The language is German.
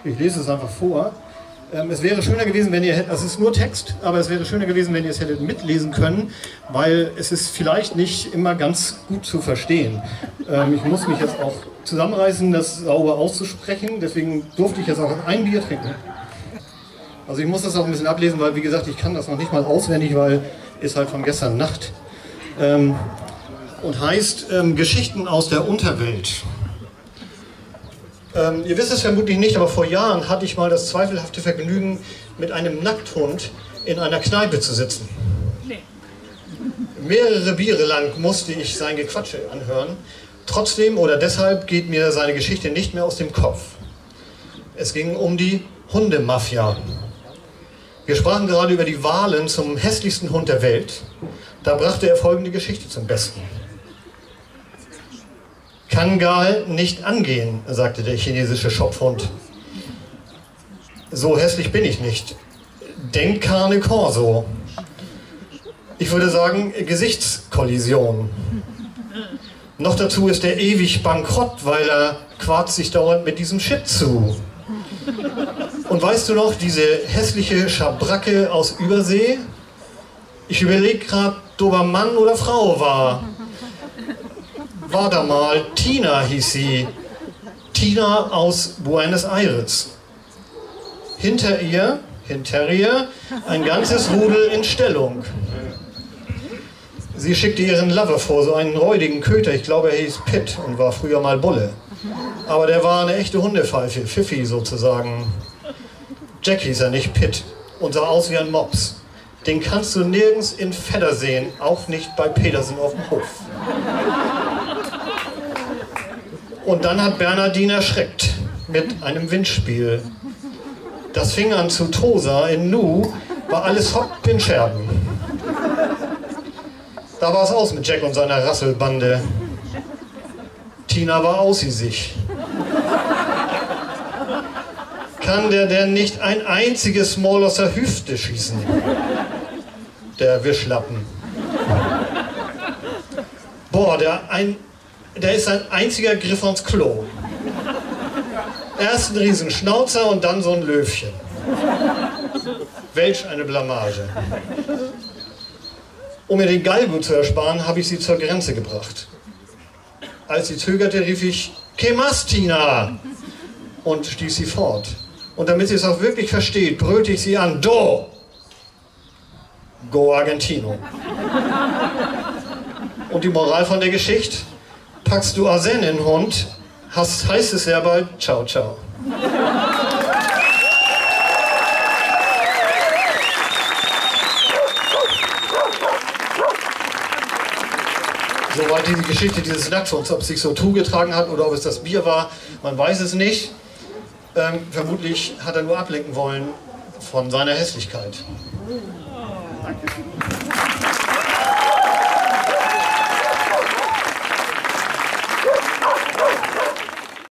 Ich lese es einfach vor. Es wäre schöner gewesen, wenn ihr, es ist nur Text, aber es wäre schöner gewesen, wenn ihr es hättet mitlesen können, weil es ist vielleicht nicht immer ganz gut zu verstehen. Ich muss mich jetzt auch zusammenreißen, das sauber auszusprechen, deswegen durfte ich jetzt auch ein Bier trinken. Also ich muss das auch ein bisschen ablesen, weil wie gesagt, ich kann das noch nicht mal auswendig, weil ist halt von gestern Nacht. Und heißt Geschichten aus der Unterwelt. Ihr wisst es vermutlich nicht, aber vor Jahren hatte ich mal das zweifelhafte Vergnügen, mit einem Nackthund in einer Kneipe zu sitzen. Mehrere Biere lang musste ich sein Gequatsche anhören. Trotzdem oder deshalb geht mir seine Geschichte nicht mehr aus dem Kopf. Es ging um die Hundemafia. Wir sprachen gerade über die Wahlen zum hässlichsten Hund der Welt. Da brachte er folgende Geschichte zum Besten. Kangal nicht angehen, sagte der chinesische Schopfhund. So hässlich bin ich nicht. Denk Carne Corso. Ich würde sagen, Gesichtskollision. Noch dazu ist er ewig bankrott, weil er quarzt sich dauernd mit diesem Shit zu. Und weißt du noch, diese hässliche Schabracke aus Übersee? Ich überlege gerade, ob er Mann oder Frau war. War da mal, Tina hieß sie. Tina aus Buenos Aires. Hinter ihr, ein ganzes Rudel in Stellung. Sie schickte ihren Lover vor, so einen räudigen Köter, ich glaube er hieß Pitt und war früher mal Bulle. Aber der war eine echte Hundepfeife, Pfiffi sozusagen. Jack hieß er, nicht Pitt, und sah aus wie ein Mops. Den kannst du nirgends in Fedder sehen, auch nicht bei Petersen auf dem Hof. Und dann hat Bernardine erschreckt mit einem Windspiel. Das fing an zu Tosa, in Nu war alles hopp in Scherben. Da war es aus mit Jack und seiner Rasselbande. Tina war außer sich. Kann der denn nicht ein einziges Mal aus der Hüfte schießen? Der Wischlappen. Boah, der ist ein einziger Griff ans Klo. Erst ein Riesenschnauzer und dann so ein Löwchen. Welch eine Blamage. Um mir den Galgo zu ersparen, habe ich sie zur Grenze gebracht. Als sie zögerte, rief ich, "Que más, Tina?" und stieß sie fort. Und damit sie es auch wirklich versteht, brüllte ich sie an, "Do! Go Argentino." Und die Moral von der Geschichte? Packst du Arsen in den Hund, heißt es ja bald, ciao, ciao. Soweit die Geschichte dieses Nackthunds, ob es sich so zugetragen hat oder ob es das Bier war, man weiß es nicht. Vermutlich hat er nur ablenken wollen von seiner Hässlichkeit. Danke.